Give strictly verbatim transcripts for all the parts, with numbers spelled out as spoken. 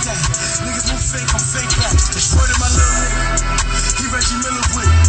that. Niggas move fake, I'm fake back. Destroyed my little nigga. He Reggie Miller with it.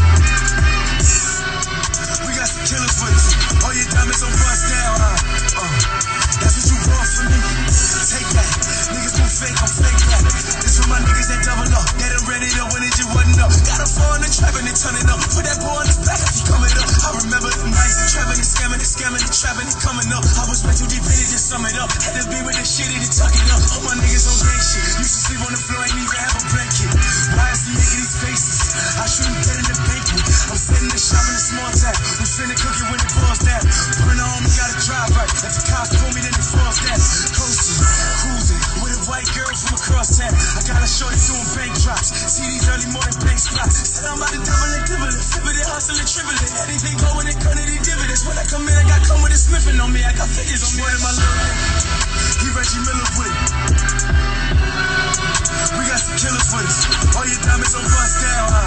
We got some killers with us. All your diamonds on bust down, huh? Uh, that's what you want from me. Take that. Niggas move fake, I'm fake back. This for my niggas that double up. They done ready to win it, you wasn't up. Got a fall in the trap and they turn it up. Put that boy on his back, he coming up. I remember the nights, trapping and scamming and scamming and trapping and coming up. I was way too deep in it to sum it up. Had to be with the shit and tuck it up. All my niggas on gang shit. Used to sleep on the floor, ain't even have a blanket. Why is he making these faces? I shouldn't get in the banquet. I'm sitting in the shop in a small town. We finna cook it when it falls down. Burn on me, gotta drive right. If the cops pull me, then it falls down. Coasting, cruising with a white girl from across town. I got a shorty doing bank drops. See these early morning bank spots. Said I'm about to double it, dibble it, flip it, hustle it, triple it. Anything going and cut it, dividends. When I come in, I got come with a sniffing on me. I got figures on me. What am I looking? He Reggie Miller with it. We got some killers with us. All your diamonds on bust down, huh?